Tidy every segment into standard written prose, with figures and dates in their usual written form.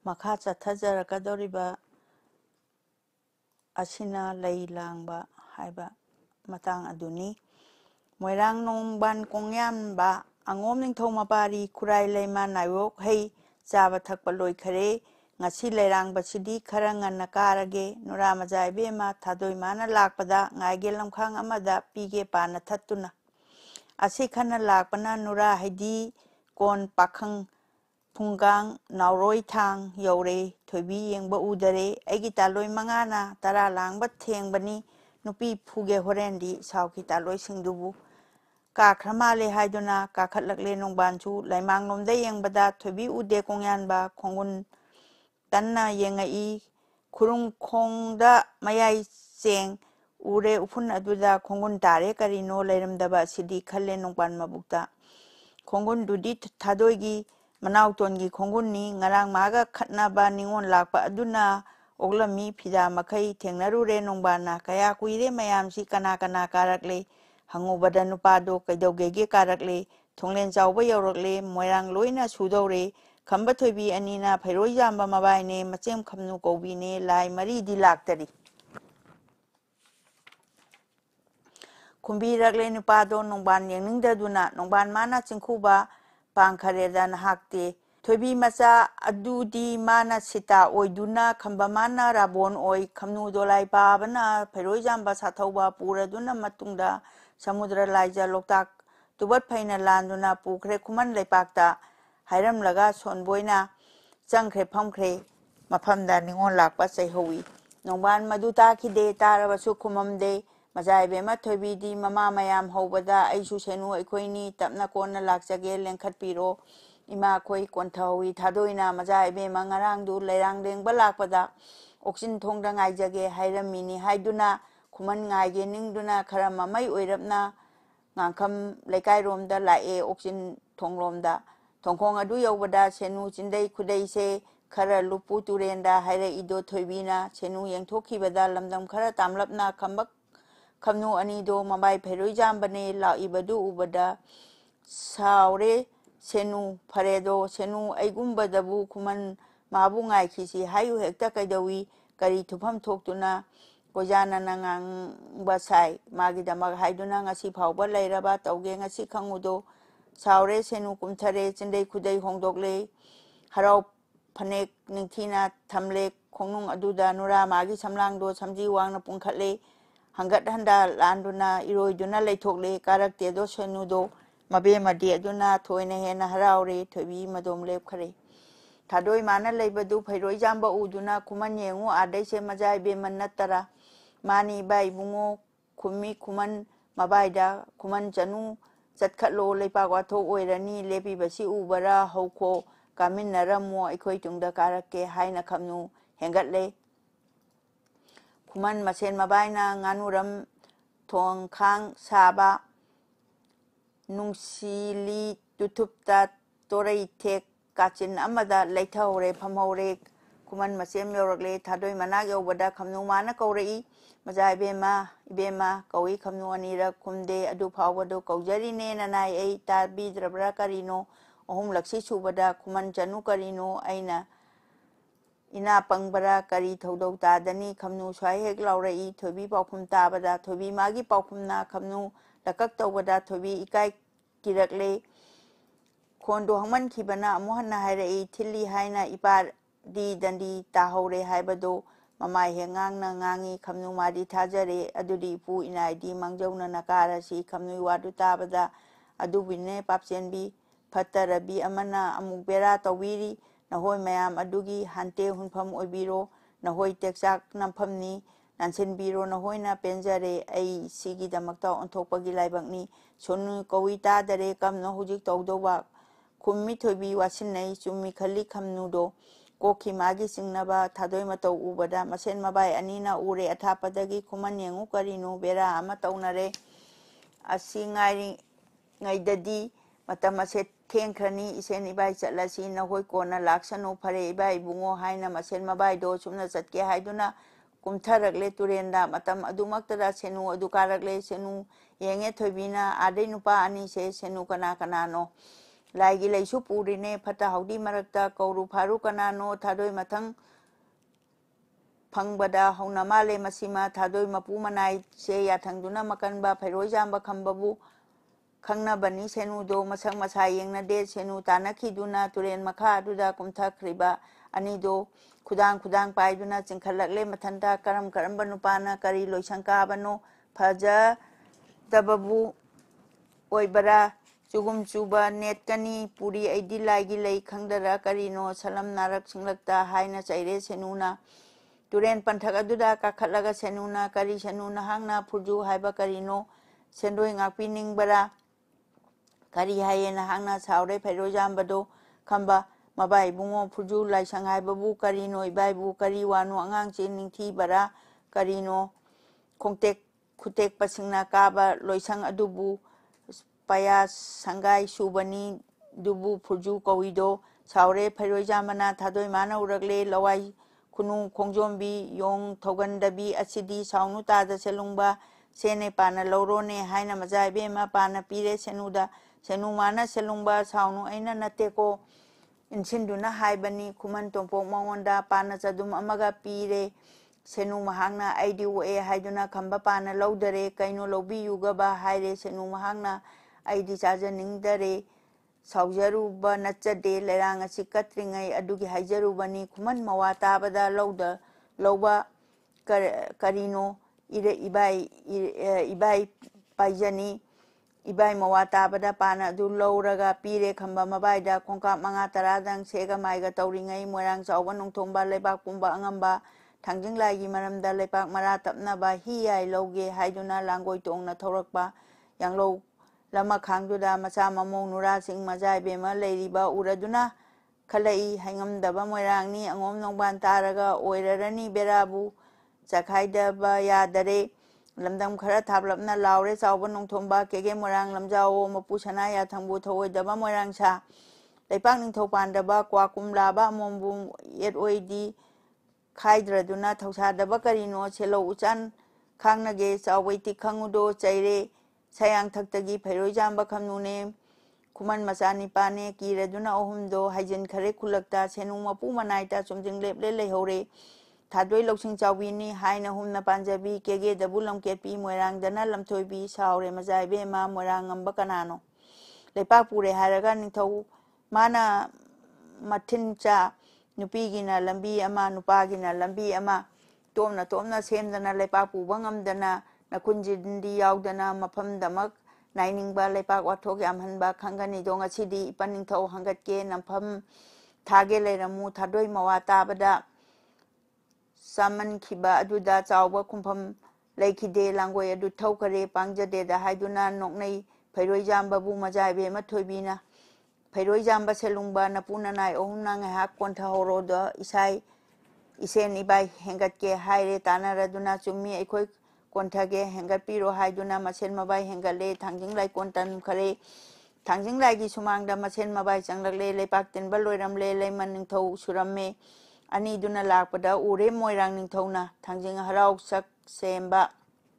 ꯃꯈꯥ ꯆꯠꯊꯖꯔꯛꯀꯗꯧꯔꯤꯕ ꯑꯁꯤꯅ ꯂꯩ ꯂꯥꯡꯕ ꯍꯥꯏꯕ ꯃꯇꯥꯡ ꯑꯗꯨꯅꯤ꯫ ꯃꯣꯏꯔꯥꯡ ꯅꯣꯡꯕꯥꯟ ꯀꯣꯡꯌꯥꯟꯕ ꯑꯉꯣꯝ ꯅꯤꯡꯊꯧ ꯃꯄꯥꯔꯤ ꯈꯨꯔꯥꯏ ꯂꯩꯃ ꯅꯥꯏꯋꯣꯛ ꯍꯩ ꯆꯥꯕ ꯊꯛꯄ ꯂꯣꯏꯈꯔꯦ꯫ ꯉꯁꯤ ꯂꯩꯔꯥꯡꯕꯁꯤꯗꯤ ꯈꯔ ꯉꯟꯅ ꯀꯥꯔꯒꯦ꯫ ꯅꯨꯔꯥ ꯃꯖꯥ ꯏꯕꯦꯝꯃ ꯊꯥꯗꯣꯏ ꯃꯥꯅ ꯂꯥꯛꯄꯗ ꯉꯥꯏꯒꯦ ꯂꯝꯈꯥꯡ ꯑꯃꯗ ꯄꯤꯒꯦ ꯄꯥꯅ ꯊꯠꯇꯨꯅ꯫ ꯑꯁꯤ ꯈꯟꯅ ꯂꯥꯛꯄꯅ ꯅꯨꯔꯥ ꯍꯩꯗꯤ ꯀꯣꯟ ꯄꯥꯈꯪ ꯐꯨꯡꯒꯥꯡ ꯅꯥꯎꯔꯣꯏ ꯊꯥꯡ ꯌꯧꯔꯦ꯫ ꯊꯣꯏꯕꯤ ꯌꯦꯡꯕ ꯎꯗꯔꯦ ꯑꯩꯒꯤ ꯇꯥꯂꯣꯏ ꯃꯉꯥꯅ ꯇꯔꯥ ꯂꯥꯡꯕ ꯊꯦꯡꯕꯅꯤ꯫ ꯅꯨꯄꯤ ꯐꯨꯒꯦ ꯍꯣꯔꯦꯟꯗꯤ ꯁꯥꯎꯈꯤ ꯇꯥꯂꯣꯏꯁꯤꯡꯗꯨꯕꯨ꯫ ꯀꯥꯈ꯭ꯔ ꯃꯥꯜꯂꯦ ꯍꯥꯏꯗꯨꯅ ꯀꯥꯈꯠꯂꯛꯂꯦ ꯅꯣꯡꯕꯥꯟꯁꯨ꯫ ꯂꯩꯃꯥꯡꯂꯣꯝꯗ ꯌꯦꯡꯕꯗ ꯊꯣꯏꯕꯤ ꯎꯗꯦ ꯀꯣꯡꯌꯥꯟꯕ ꯈꯣꯡꯒꯨꯟ ꯀꯟꯅ ꯌꯦꯡꯉꯛꯏ꯫ ꯈꯨꯔꯨꯝꯈꯣꯡꯗ ꯃꯌꯥꯏ ꯆꯦꯡ ꯎꯔꯦ ꯎꯐꯨꯟ ꯑꯗꯨꯗ ꯈꯣꯡꯒꯨꯟ ꯇꯥꯔꯦ ꯀꯔꯤꯅꯣ ꯂꯩꯔꯝꯗꯕ ꯑꯁꯤꯗꯤ ꯈꯜꯂꯦ ꯅꯣꯡꯕꯥꯟ ꯃꯕꯨꯛꯇ꯫ ꯈꯣꯡꯒꯨꯟꯗꯨꯗꯤ ꯊꯥꯗꯣꯏꯒꯤ ꯃꯅꯥꯎꯇꯣꯟꯒꯤ ꯈꯣꯡꯒꯨꯟꯅꯤ꯫ ꯉꯔꯥꯡ ꯃꯥꯒ ꯈꯠꯅꯕ ꯅꯤꯉꯣꯜ ꯂꯥꯛꯄ ꯑꯗꯨꯅ ꯑꯣꯛꯂꯝꯃꯤ ꯐꯤꯗꯥ ꯃꯈꯩ ꯊꯦꯡꯅꯔꯨꯔꯦ ꯅꯣꯡꯕꯥꯟꯅ꯫ ꯀꯌꯥ ꯀꯨꯏꯔꯦ ꯃꯌꯥꯝꯁꯤ ꯀꯅꯥ ꯀꯅꯥ ꯀꯥꯔꯛꯂꯦ ꯍꯪꯉꯨꯕꯗ ꯅꯨꯄꯥꯗꯣ ꯀꯩꯗꯧꯒꯦꯒꯦ ꯀꯥꯔꯛꯂꯦ꯫ ꯊꯣꯡꯂꯦꯟ ꯆꯥꯎꯕ ꯌꯧꯔꯛꯂꯦ ꯃꯣꯏꯔꯥꯡ ꯂꯣꯏꯅ ꯁꯨꯗꯧꯔꯦ꯫ ꯈꯝꯕ ꯊꯣꯏꯕꯤ ꯑꯅꯤꯅ ꯐꯩꯔꯣꯏꯖꯥꯝꯕ ꯃꯕꯥꯏꯅꯦ ꯃꯆꯦꯝ ꯈꯝꯅꯨ ꯀꯧꯕꯤꯅꯦ ꯂꯥꯏ ꯃꯔꯤꯗꯤ ꯂꯥꯛꯇꯔꯤ꯫ ꯈꯨꯝꯕꯤꯔꯛꯂꯦ ꯅꯨꯄꯥꯗꯣ ꯅꯣꯡꯕꯥꯟ ꯌꯦꯡꯅꯤꯡꯗꯗꯨꯅ꯫ ꯅꯣꯡꯕꯥꯟ ꯃꯥꯅ ꯆꯤꯡꯈꯨꯕ ꯄꯥꯡꯈꯔꯦꯗ ꯅꯍꯥꯛꯇꯤ꯫ ꯊꯣꯏꯕꯤ ꯃꯆꯥ ꯑꯗꯨꯗꯤ ꯃꯥꯅ ꯁꯤꯇꯥ ꯑꯣꯏꯗꯨꯅ ꯈꯝꯕ ꯃꯥꯅ ꯔꯥꯕꯣꯟ ꯑꯣꯏ꯫ ꯈꯝꯅꯨ ꯗꯣꯂꯥꯏ ꯄꯥꯕꯅ ꯐꯩꯔꯣꯏꯖꯥꯝꯕ ꯁꯥꯊꯧꯕ ꯄꯨꯔꯗꯨꯅ ꯃꯇꯨꯡꯗ ꯁꯃꯨꯗ꯭ꯔ ꯂꯥꯏꯖ ꯂꯣꯛꯇꯥꯛ ꯇꯨꯕꯠ ꯐꯩꯅ ꯂꯥꯟꯗꯨꯅ ꯄꯨꯈ꯭ꯔꯦ ꯈꯨꯃꯟ ꯂꯩꯄꯥꯛꯇ꯫ ꯍꯥꯏꯔꯝꯂꯒ ꯁꯣꯟꯕꯣꯏꯅ ꯆꯪꯈ꯭ꯔꯦ ꯐꯝꯈ꯭ꯔꯦ ꯃꯐꯝꯗ ꯅꯤꯉꯣꯜ ꯂꯥꯛꯄ ꯆꯩꯍꯧꯏ꯫ ꯅꯣꯡꯕꯥꯟ ꯃꯗꯨ ꯇꯥꯈꯤꯗꯦ ꯇꯥꯔꯕꯁꯨ ꯈꯨꯃꯝꯗꯦ꯫ ꯃꯖꯥ ꯏꯕꯦꯝꯃ ꯊꯣꯏꯕꯤꯗꯤ ꯃꯃꯥ ꯃꯌꯥꯝ ꯍꯧꯕꯗ ꯑꯩꯁꯨ ꯁꯦꯅꯨ ꯑꯩꯈꯣꯏꯅꯤ ꯇꯞꯅ ꯀꯣꯟꯅ ꯂꯥꯛꯆꯒꯦ ꯂꯦꯡꯈꯠꯄꯤꯔꯣ ꯏꯃꯥꯈꯣꯏ ꯀꯣꯟꯊꯍꯧꯏ꯫ ꯊꯥꯗꯣꯏꯅ ꯃꯖꯥ ꯏꯕꯦꯝꯃ ꯉꯔꯥꯡꯗꯨ ꯂꯩꯔꯥꯡ ꯂꯦꯡꯕ ꯂꯥꯛꯄꯗ ꯑꯣꯛꯆꯤꯟ ꯊꯣꯡꯗ ꯉꯥꯏꯖꯒꯦ ꯍꯥꯏꯔꯝꯃꯤꯅꯤ ꯍꯥꯏꯗꯨꯅ ꯈꯨꯃꯟ ꯉꯥꯏꯒꯦ ꯅꯤꯡꯗꯨꯅ ꯈꯔ ꯃꯃꯩ ꯑꯣꯏꯔꯞꯅ ꯉꯥꯡꯈꯝ ꯂꯩꯀꯥꯏꯔꯣꯝꯗ ꯂꯥꯛꯑꯦ ꯑꯣꯛꯆꯤꯟ ꯊꯣꯡꯂꯣꯝꯗ꯫ ꯊꯣꯡꯈꯣꯡ ꯑꯗꯨ ꯌꯧꯕꯗ ꯁꯦꯅꯨ ꯆꯤꯟꯗꯩ ꯈꯨꯗꯩꯁꯦ ꯈꯔ ꯂꯨꯞꯄꯨ ꯇꯨꯔꯦꯟꯗ ꯍꯥꯏꯔꯛꯏꯗꯣ ꯊꯣꯏꯕꯤꯅ꯫ ꯁꯦꯅꯨ ꯌꯦꯡꯊꯣꯛꯈꯤꯕꯗ ꯂꯝꯗꯝ ꯈꯔ ꯇꯥꯝꯂꯞꯅ ꯈꯝꯕ ꯈꯝꯅꯨ ꯑꯅꯤꯗꯣ ꯃꯕꯥꯏ ꯐꯩꯔꯣꯏꯖꯥꯝꯕꯅꯦ ꯂꯥꯛꯏꯕꯗꯨ ꯎꯕꯗ ꯁꯥꯎꯔꯦ ꯁꯦꯅꯨ꯫ ꯐꯔꯦꯗꯣ ꯁꯦꯅꯨ ꯑꯩꯒꯨꯝꯕꯗꯕꯨ ꯈꯨꯃꯟ ꯃꯥꯕꯨ ꯉꯥꯏꯈꯤꯁꯤ ꯍꯥꯏꯌꯨ ꯍꯦꯛꯇ ꯀꯩꯗꯧꯏ ꯀꯔꯤ ꯊꯨꯐꯝ ꯊꯣꯛꯇꯨꯅ ꯀꯣꯏꯖꯥꯅꯅ ꯉꯥꯡꯕ ꯁꯥꯏ ꯃꯥꯒꯤꯗꯃꯛ ꯍꯥꯏꯗꯨꯅ ꯉꯁꯤ ꯐꯥꯎꯕ ꯂꯩꯔꯕ ꯇꯧꯒꯦ ꯉꯁꯤ ꯈꯪꯉꯨꯗꯣ꯫ ꯁꯥꯎꯔꯦ ꯁꯦꯅꯨ ꯀꯨꯝꯊꯔꯦ ꯆꯤꯟꯗꯩ ꯈꯨꯗꯩ ꯍꯣꯡꯗꯣꯛꯂꯦ ꯍꯔꯥꯎ ꯐꯅꯦꯛ ꯅꯤꯡꯊꯤꯅ ꯊꯝꯂꯦ ꯈꯣꯡꯅꯨꯡ ꯑꯗꯨꯗ ꯅꯨꯔꯥ ꯃꯥꯒꯤ ꯁꯝꯂꯥꯡꯗꯣ ꯁꯝꯖꯤ ꯋꯥꯡꯅ ꯄꯨꯡꯈꯠꯂꯦ꯫ ꯍꯪꯒꯠ ꯍꯟꯗꯥ ꯂꯥꯟꯗꯨꯅ ꯏꯔꯣꯏꯗꯨꯅ ꯂꯩꯊꯣꯛꯂꯦ ꯀꯥꯔꯛꯇꯦꯗꯣ ꯁꯦꯅꯨꯗꯣ꯫ ꯃꯕꯦꯝꯃꯗꯤ ꯑꯗꯨꯅ ꯊꯣꯏꯅ ꯍꯦꯟꯅ ꯍꯔꯥꯎꯔꯦ ꯊꯣꯏꯕꯤ ꯃꯗꯣꯝ ꯂꯦꯞꯈꯔꯦ꯫ ꯊꯥꯗꯣꯏ ꯃꯥꯅ ꯂꯩꯕꯗꯨ ꯐꯩꯔꯣꯏꯖꯥꯝꯕ ꯎꯗꯨꯅ ꯈꯨꯃꯟ ꯌꯦꯡꯉꯨ ꯑꯥꯗꯩꯁꯦ ꯃꯖꯥ ꯏꯕꯦꯝꯃ ꯅꯠꯇꯔꯥ꯫ ꯃꯥꯅꯤ ꯏꯕꯥ ꯏꯕꯨꯡꯉꯣ ꯈꯨꯝꯃꯤ ꯈꯨꯃꯟ ꯃꯕꯥꯏꯗ꯫ ꯈꯨꯃꯟ ꯆꯅꯨ ꯆꯠꯈꯠꯂꯣ ꯂꯩꯄꯥꯛ ꯋꯥꯊꯣꯛ ꯑꯣꯏꯔꯅꯤ ꯂꯦꯞꯄꯤꯕꯁꯤ ꯎꯕꯔꯥ ꯍꯧꯈꯣ ꯀꯥꯃꯤꯟꯅꯔꯝꯃꯣ ꯑꯩꯈꯣꯏ ꯇꯨꯡꯗ ꯀꯥꯔꯛꯀꯦ ꯍꯥꯏꯅ ꯈꯝꯅꯨ ꯍꯦꯟꯒꯠꯂꯦ꯫ ꯈꯨꯃꯟ ꯃꯁꯦꯟ ꯃꯕꯥꯏꯅ ꯉꯥꯅꯨꯔꯝ ꯊꯣꯡꯈꯥꯡ ꯁꯥꯕ ꯅꯨꯡꯁꯤꯂꯤ ꯇꯨꯊꯨꯞꯇ ꯇꯣꯔꯩꯊꯦꯛ ꯀꯥꯆꯤꯟ ꯑꯃꯗ ꯂꯩꯊꯍꯧꯔꯦ ꯐꯝꯍꯧꯔꯦ꯫ ꯈꯨꯃꯟ ꯃꯆꯦꯝ ꯌꯧꯔꯛꯂꯦ ꯊꯥꯗꯣꯏ ꯃꯅꯥꯛ ꯌꯧꯕꯗ ꯈꯝꯅꯨ ꯃꯥꯅ ꯀꯧꯔꯛꯏ ꯃꯖꯥ ꯏꯕꯦꯝꯃ ꯏꯕꯦꯝꯃ ꯀꯧꯏ ꯈꯝꯅꯨ ꯑꯅꯤꯔꯛ ꯈꯨꯝꯗꯦ ꯑꯗꯨ ꯐꯥꯎꯕꯗꯨ ꯀꯧꯖꯔꯤꯅꯦ ꯅꯅꯥꯏ ꯑꯩ ꯇꯥꯕꯤꯗ꯭ꯔꯕ꯭ꯔꯥ ꯀꯔꯤꯅꯣ꯫ ꯑꯍꯨꯝꯂꯛꯁꯤ ꯁꯨꯕꯗ ꯈꯨꯃꯟ ꯆꯅꯨ ꯀꯔꯤꯅꯣ ꯑꯩꯅ ꯏꯅꯥ ꯄꯪꯕꯔꯥ ꯀꯔꯤ ꯊꯧꯗꯧ ꯇꯥꯗꯅꯤ ꯈꯝꯅꯨ ꯁ꯭ꯋꯥꯏ ꯍꯦꯛ ꯂꯥꯎꯔꯛꯏ꯫ ꯊꯣꯏꯕꯤ ꯄꯥꯎꯈꯨꯝ ꯇꯥꯕꯗ ꯊꯣꯏꯕꯤ ꯃꯥꯒꯤ ꯄꯥꯎꯈꯨꯝꯅ ꯈꯝꯅꯨ ꯂꯀꯛ ꯇꯧꯕꯗ ꯊꯣꯏꯕꯤ ꯏꯀꯥꯏ ꯀꯤꯔꯛꯂꯦ꯫ ꯈꯣꯟꯗꯣ ꯍꯪꯃꯟꯈꯤꯕꯅ ꯑꯃꯨꯛ ꯍꯟꯅ ꯍꯥꯏꯔꯛꯏ ꯊꯤꯜꯂꯤ ꯍꯥꯏꯅ ꯏꯄꯥꯗꯤ ꯗꯟꯗꯤ ꯇꯥꯍꯧꯔꯦ ꯍꯥꯏꯕꯗꯣ ꯃꯃꯥꯏ ꯍꯦꯛ ꯉꯥꯡꯅ ꯉꯥꯡꯏ꯫ ꯈꯝꯅꯨ ꯃꯥꯗꯤ ꯊꯥꯖꯔꯦ ꯑꯗꯨꯗꯤ ꯏꯄꯨ ꯏꯅꯥꯏꯗꯤ ꯃꯥꯡꯖꯧꯅꯅ ꯀꯥꯔꯁꯤ꯫ ꯈꯝꯅꯨꯏ ꯋꯥꯗꯨ ꯇꯥꯕꯗ ꯑꯗꯨꯕꯨꯅꯦ ꯄꯥꯞꯆꯦꯟꯕꯤ ꯐꯠꯇꯔꯕꯤ ꯑꯃꯅ ꯑꯃꯨꯛ ꯕꯦꯔꯥ ꯇꯧꯕꯤꯔꯤ꯫ ꯅꯍꯣꯏ ꯃꯌꯥꯝ ꯑꯗꯨꯒꯤ ꯍꯥꯟꯇꯦ ꯍꯨꯟꯐꯝ ꯑꯣꯏꯕꯤꯔꯣ ꯅꯍꯣꯏ ꯇꯦꯛꯆꯥꯛ ꯅꯝꯐꯝꯅꯤ ꯅꯟꯁꯤꯟꯕꯤꯔꯣ ꯅꯍꯣꯏꯅ ꯄꯦꯟꯖꯔꯦ ꯑꯩ ꯁꯤꯒꯤꯗꯃꯛꯇ ꯑꯣꯟꯊꯣꯛꯄꯒꯤ ꯂꯥꯏꯕꯛꯅꯤ꯫ ꯁꯣꯅꯨ ꯀꯧꯏ ꯇꯥꯗꯔꯦ ꯀꯝꯅꯣ ꯍꯧꯖꯤꯛ ꯇꯧꯗꯧꯕ꯫ ꯈꯨꯝꯃꯤ ꯊꯣꯏꯕꯤ ꯋꯥꯁꯤꯟꯅꯩ ꯆꯨꯝꯃꯤ ꯈꯜꯂꯤ ꯈꯝꯅꯨꯗꯣ꯫ ꯀꯣꯛꯈꯤ ꯃꯥꯒꯤ ꯆꯤꯡꯅꯕ ꯊꯥꯗꯣꯏ ꯃꯇꯧ ꯎꯕꯗ ꯃꯁꯦꯟ ꯃꯕꯥꯏ ꯑꯅꯤꯅ ꯎꯔꯦ ꯑꯊꯥꯞꯄꯗꯒꯤ ꯈꯨꯃꯟ ꯌꯦꯡꯉꯨ ꯀꯔꯤꯅꯣ ꯕꯦꯔꯥ ꯑꯃ ꯇꯧꯅꯔꯦ꯫ ꯑꯁꯤ ꯉꯥꯏꯔꯤꯉꯩꯗꯗꯤ ꯃꯇꯝ ꯑꯁꯦ ꯊꯦꯡꯈ꯭ꯔꯅꯤ ꯏꯁꯦꯟ ꯏꯕꯥꯏ ꯆꯠꯂꯁꯤ ꯅꯍꯣꯏ ꯀꯣꯟꯅ ꯂꯥꯛꯁꯅꯨ ꯐꯔꯦ ꯏꯕꯥ ꯏꯕꯨꯡꯉꯣ ꯍꯥꯏꯅ ꯃꯁꯦꯟ ꯃꯕꯥꯏꯗꯣ ꯁꯨꯝꯅ ꯆꯠꯀꯦ ꯍꯥꯏꯗꯨꯅ ꯀꯨꯝꯊꯔꯛꯂꯦ ꯇꯨꯔꯦꯟꯗ꯫ꯃꯇꯝ ꯑꯗꯨꯃꯛꯇꯗ ꯁꯦꯅꯨ ꯑꯗꯨ ꯀꯥꯔꯛꯂꯦ꯫ ꯁꯦꯅꯨ ꯌꯦꯡꯉꯦ ꯊꯣꯏꯕꯤꯅ ꯑꯥꯗꯩ ꯅꯨꯄꯥ ꯑꯅꯤꯁꯦ ꯁꯦꯅꯨ ꯀꯅꯥ ꯀꯅꯥꯅꯣ ꯂꯥꯏꯒꯤ ꯂꯩꯁꯨ ꯄꯨꯔꯤꯅꯦ ꯐꯠꯇ ꯍꯥꯎꯗꯤ ꯃꯔꯛꯇ ꯀꯧꯔꯨ ꯐꯥꯔꯨ ꯀꯅꯥꯅꯣ ꯊꯥꯗꯣꯏ ꯃꯊꯪ ꯐꯪꯕꯗ ꯍꯧꯅ ꯃꯥꯂꯦ ꯃꯁꯤꯃ ꯊꯥꯗꯣꯏ ꯃꯄꯨ ꯃꯅꯥꯏꯁꯦ ꯌꯥꯊꯪꯗꯨꯅ ꯃꯀꯟꯕ ꯐꯩꯔꯣꯏꯖꯥꯝꯕ ꯈꯝꯕꯕꯨ ꯈꯪꯅꯕꯅꯤ ꯁꯦꯅꯨꯗꯣ ꯃꯁꯛ ꯃꯁꯥ ꯌꯦꯡꯅꯗꯦ ꯁꯦꯅꯨ ꯇꯥꯅꯈꯤꯗꯨꯅ ꯇꯨꯔꯦꯟ ꯃꯈꯥ ꯑꯗꯨꯗ ꯀꯨꯝꯊꯈ꯭ꯔꯤꯕ ꯑꯅꯤꯗꯣ ꯈꯨꯗꯥꯡ ꯄꯥꯏꯗꯨꯅ ꯆꯤꯡꯈꯠꯂꯛꯂꯦ ꯃꯊꯟꯇ ꯀꯔꯝꯕ ꯅꯨꯄꯥꯅ ꯀꯔꯤ ꯂꯣꯏꯁꯪ ꯀꯥꯕꯅꯣ ꯐꯖꯗꯕꯕꯨ ꯑꯣꯏꯕꯔꯥ ꯆꯨꯒꯨꯝ ꯆꯨꯕ ꯅꯦꯠꯀꯅꯤ ꯄꯨꯔꯤ ꯑꯩꯗꯤ ꯂꯥꯏꯒꯤ ꯂꯩ ꯈꯪꯗꯔ ꯀꯔꯤꯅꯣ ꯁꯂꯝ ꯅꯥꯔꯛ ꯁꯤꯡꯂꯛꯇ ꯍꯥꯏꯅ ꯆꯩꯔꯦ ꯁꯦꯅꯨꯅ ꯇꯨꯔꯦꯟ ꯄꯟꯊꯛ ꯑꯗꯨꯗ ꯀꯥꯈꯠꯂꯒ ꯁꯦꯅꯨꯅ ꯀꯔꯤ ꯁꯦꯅꯨ ꯅꯍꯥꯛꯅ ꯐꯨꯔꯖꯨ ꯍꯥꯏꯕ ꯀꯔꯤꯅꯣ ꯁꯦꯟꯗꯣꯏ ꯉꯥꯛꯄꯤꯅꯤꯡꯕꯔꯥ ꯀꯔꯤ ꯍꯥꯏꯌꯦ ꯅꯍꯥꯛꯅ ꯁꯥꯎꯔꯦ ꯐꯩꯔꯣꯏꯖꯥꯝꯕꯗꯣ ꯈꯝꯕ ꯃꯕꯥ ꯏꯕꯨꯡꯉꯣ ꯐꯨꯔꯖꯨ ꯂꯥꯏꯁꯪ ꯍꯥꯏꯕꯕꯨ ꯀꯔꯤꯅꯣ ꯏꯕꯥꯏꯕꯨ ꯀꯔꯤ ꯋꯥꯅꯣ ꯑꯉꯥꯡꯁꯦ ꯅꯤꯡꯊꯤꯕꯔꯥ ꯀꯔꯤꯅꯣ ꯈꯨꯇꯦꯛꯄꯁꯤꯡꯅ ꯀꯥꯕ ꯂꯣꯏꯁꯪ ꯑꯗꯨꯕꯨ ꯄꯌꯥ ꯁꯪꯒꯥꯏ ꯁꯨꯕꯅꯤ ꯗꯨꯕꯨ ꯐꯨꯔꯖꯨ ꯀꯧꯏꯗꯣ ꯁꯥꯎꯔꯦ ꯐꯩꯔꯣꯏꯖꯥꯝꯕꯅ ꯊꯥꯗꯣꯏ ꯃꯥꯅ ꯎꯔꯛꯂꯦ ꯂꯋꯥꯏ ꯈꯨꯅꯨ ꯈꯣꯡꯖꯣꯝꯕꯤ ꯌꯣꯡ ꯊꯧꯒꯟꯗꯕꯤ ꯑꯁꯤꯗꯤ ꯁꯥꯎꯅꯨ ꯇꯥꯗ ꯁꯦꯂꯨꯡꯕ ꯁꯦꯅꯦ ꯄꯥꯅ ꯂꯧꯔꯣꯅꯦ ꯍꯥꯏꯅ ꯃꯆꯥ ꯏꯕꯦꯝꯃ ꯄꯥꯅ ꯄꯤꯔꯦ ꯁꯦꯅꯨꯗ ꯁꯦꯅꯨ ꯃꯥꯅ ꯁꯦꯂꯨꯡꯕ ꯁꯥꯎꯅꯨ ꯑꯩꯅ ꯅꯠꯇꯦꯀꯣ ꯏꯟꯁꯤꯟꯗꯨꯅ ꯍꯥꯏꯕꯅꯤ ꯈꯨꯃꯟ ꯇꯣꯝꯄꯣꯛ ꯃꯉꯣꯟꯗ ꯄꯥꯅ ꯆꯗꯨꯝ ꯑꯃꯒ ꯄꯤꯔꯦ ꯁꯦꯅꯨ ꯃꯍꯥꯛꯅ ꯑꯩꯗꯤ ꯑꯣꯛꯑꯦ ꯍꯥꯏꯗꯨꯅ ꯈꯝꯕ ꯄꯥꯅ ꯂꯧꯗꯔꯦ ꯀꯩꯅꯣ ꯂꯧꯕꯤꯌꯨꯒꯕ ꯍꯥꯏꯔꯦ ꯁꯦꯅꯨ ꯃꯍꯥꯛꯅ ꯑꯩꯗꯤ ꯆꯥꯖꯅꯤꯡꯗꯔꯦ ꯁꯥꯎꯖꯔꯨꯕ ꯅꯠꯆꯗꯦ ꯂꯩꯔꯥꯡ ꯑꯁꯤ ꯀꯠꯇ꯭ꯔꯤꯉꯩ ꯑꯗꯨꯒꯤ ꯍꯥꯏꯖꯔꯨꯕꯅꯤ ꯈꯨꯃꯟ ꯃꯋꯥ ꯇꯥꯕꯗ ꯂꯧꯕ ꯀꯔꯤꯅꯣ 이바이 빠이자니 이바이 모와 따바다 빠나 두 러우라가 삐레 칸바 마바이다 콩카 망아 따라당 세가 마이가 떠우링의 모양 자오바 농통바 레박 뿜바 angamba 당징라이기 마람다 레박 마라 tapnaba 히야이 로게 하이두나 랑고이 똥나 토럭바 양로 lama khangduda macha mamong nura sing majai bema leiriba uraduna khalai hangamdaba moirangni angom nongban taraga oirarani berabu chakhaidaba yadare lamdam khara thablapna laure chawba nongthomba kege morang lamjao mapu sana ya thangbu thoidaba moirang sa leipak ningthau pandaba kwa kumlaba mombu yet oidi khaidraduna thausadaba karino chelo uchan khangnage chawbaiti khangudo chaire sayang thактagi phairoijamba khamnune kuman machani pane kiraduna ohumdo haijin khare khulakta senu mapu manaita chumjing leple lehore thadoi loksing chawbini haina humna panjabi kege dabu lamkepi moirang dana lamthoibi saure majaibe ma moirang ngamba kanano lepa pure haraga ningthau mana mathincha nupigina lambi ama nupagina lambi ama tomna semdana lepa puba ngamdana nakunjindi yaudana mafamdamak nainingba lepak wathok yamhanba khangani dong asidi ipaningthau hangatke nampham thage leiramu thadoi mawa tabada saman khiba aduda chawba khumpham lekhide langoi adu thokare pangjade da haiduna noknei phairoijamba bu majaibe mathoibina phairoijamba selungba napuna nai ohumna ngahak kontha horoda isai isen ibai hengatke haire tanaraduna chummi ekhoi konthage hengatpiro haiduna masen mabai hengale thangjinglai kontan khare thangjinglai gi sumangda masen mabai changlakle lepak tinba loiramle leiman ningthau suramme ani duna lakpada ure moirang ningthauna thangjing harau sak semba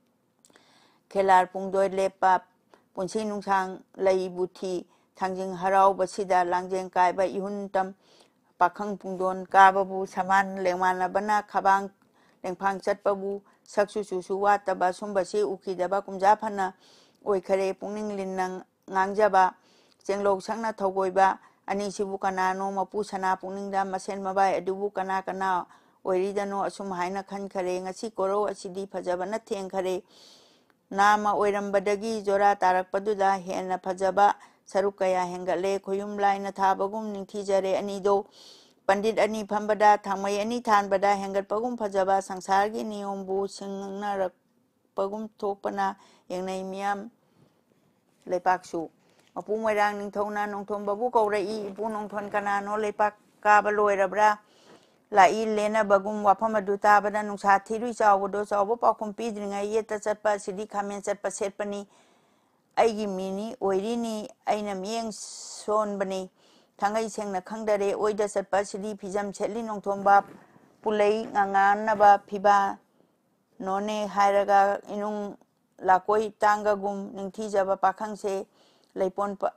khelar pungdoi lepa punsi nungsang lei buthi thangjing harau basida langjeng kaiba ihuntam pakhang pungdon kababu saman lengmana bana khabang lengphang chatpabu saksu susu wataba sumbasi ukidaba kumja phana oikhare pungning linnang ngangjaba chenglok sangna thogoiba ani sibu kanano mapu sana puningda masen mabai adubu kana oiridano asum haina khan khare ngasi koro asidi phajaba na theng khare nama oirambadagi jora tarakpaduda hena phajaba sarukaya hengale khoyum laina thabagum ningthijare anido pandit ani phambada thangmai ani thanbada hengatpagum phajaba sangsargi niyombu singnarakpagum thopana yengnai miyam lepaksu mapu moirang ningthauna nongthombabu kawrai ipu nongthon kanano lepak kaba loirabra lai lena bagum wafam adu tabada nungsa thirui chawbodo chawbo pakhum pidringai yeta chatpa sidi khamen chatpa setpani aigi mini oirini aina mieng sonbani thangai sengna khangdare oida chatpa sidi phijam chetli nongthomba pulei nganganaba phiba none hairaga inung lakoi tangagum ningthijaba pakhangse leipon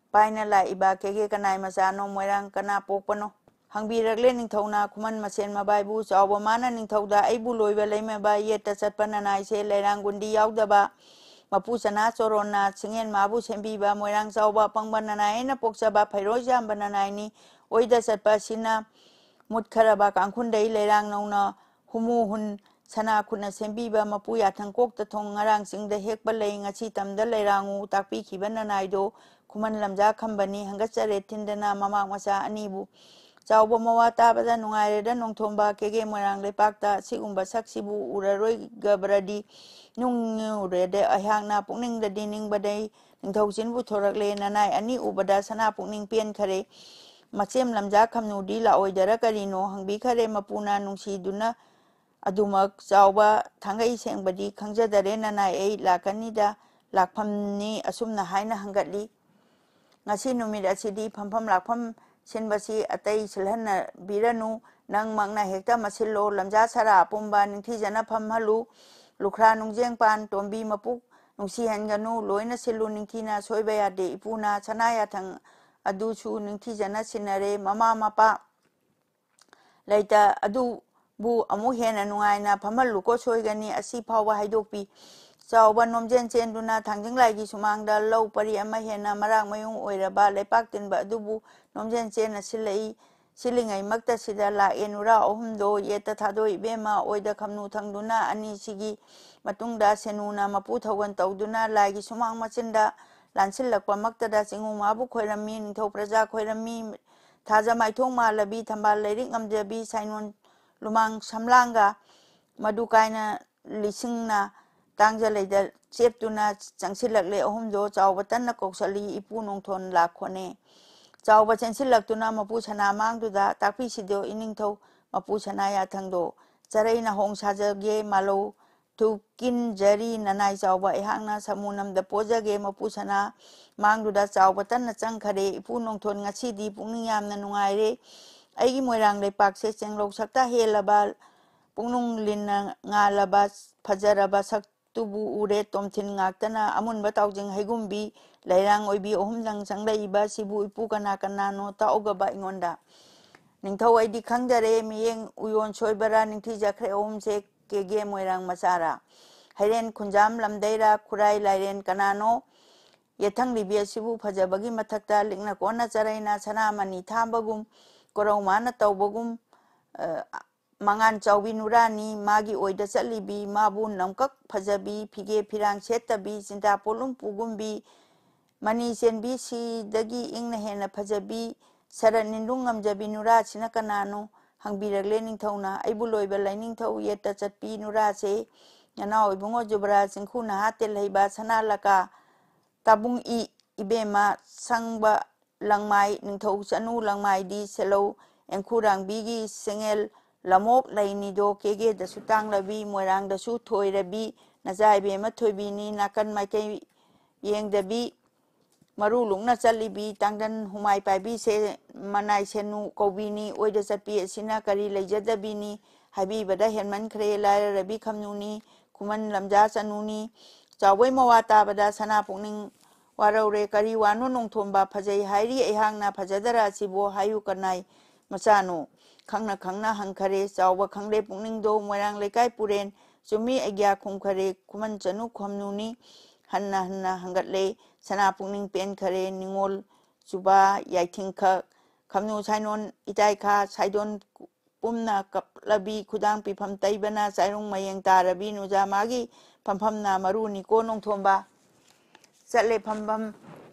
paina la iba kege kanai masano moirang kana pokpano hangbirakle ningthona khuman masen mabaibu chawba mana ningthauda aibu loiba leimeba yeta chatpana naise leirang gundi yaudaba mapu sana chorona singen mabu sembiba moirang chawba pangbana naina pokchaba phairojam bananaini oida chatpa sina mutkaraba kangkhundai leirang nauna humu hun sana khuna sembiba mapu yathang kokta thong ngarang singda hekpa lei ngachi tamda leirangu takpi khibana naido kuman lamja khambani hangachare tindana mama masa anibu chawba mawa tabada nungaireda nongthomba kege moirang lepakta sigumba saksibu uraroi gabradi nungurede ahangna pukningda diningbadai ningthauchinbu thorakle nanai ani ubada sana pukning pen khare machem lamja khamnudi la oidara karino hangbi khare mapuna nungsiduna adumak chawba thangai sengbadi khangjadare nanai ei lakanida lakphamni asumna haina hangatli ngasi numit asidi phampham lakpham sinbasi atai silhanna biranu nang mangna hekta masillo lamja sara pumba ningthijana phamhalu lukhra nungjeng pan tombi mapuk nungsi hanganu loina silu ningthina soiba yade ipuna chanaya thang aduchu ningthijana sinare mama mapa laita adu bu amu hena nungaina phamhalu ko soigani asi phawa haidokpi chawba nomjen chenduna thangjinglai gi sumangda lau pari ama hena marang mayung oiraba lepak tinba adubu nomjen chena silai silingai makta sida la enura ohumdo yeta thadoi bema oida khamnu thangduna ani sigi matungda senuna mapu thogan tawduna lagi sumang machinda lansilakpa maktada chingu mabu khoirami ningthau praja khoirami thaja maithong malabi thambal leirik ngamjabi sainon lumang samlanga madukaina lisingna tangja leida cheptuna changsilakle ohumdo chawba tanna koksali ipu nongthon lakhone chawba chensilaktuna mapu sana mangduda takpi sido iningthau mapu sana ya thangdo charaina hong sajage malo tukin jari nanai chawba ehangna samunamda pojage mapu sana mangduda chawba tanna changkhare ipu nongthon ngasidi pungning yamna nungaire aigi moirang lepakse chenglok sakta helaba pungnung linna ngalaba phajaraba saktubu ure tomthin ngaktana amunba tawjing haigumbi leirang oibi ohumdang changlaiba sibu ipu kana kana no taogaba ingonda ningthau aidi khangdare miyeng uyon soibara ningthija khre ohumse kege moirang masara hairen khunjam lamdaira khurai lairen kanano yethang libya sibu phajabagi mathakta likna kona charaina sana mani thambagum korau mana tawbagum mangan chawbi nurani magi oida chalibi mabu namkak phajabi phige phirang setabi chinta polum pugumbi mani senbi si dagi ingna hena phajabi saran nindung ngamjabi nura china kanano hangbirakle ningthauna aibu loiba lainingthau yeta chatpi nura se yana oibungo jubra chingkhuna hatel heiba sana laka tabung ibema sangba langmai ningthau chanu langmai di selo engkhurang bigi sengel lamok lainido kege da sutang labi moirang da su thoi rabi najai be ma thoibi ni nakan maikei yeng dabi maru lungna chalibi tangdan humai paibi se manai senu kobini oida chapi asina kari leijadabi ni habi bada henman khre la rabi khamnuni kuman lamja chanuni chawai mawata bada sana pungning waraure kari wanu nongthomba phajai hairi ehangna phajadara sibo hayu kanai machano khangna khangna hangkhare chawba khangle pungning do moirang lekai puren chumi agya khumkhare kuman chanu khomnuni hanna hanna hangatle sana pungning pen khare ningol chuba yaithingkha khamnu sainon itai kha saidon pumna kaplabi khudang pifam taibana sairung mayeng tarabi nuja magi phampham maru ni ko nongthomba chatle phambam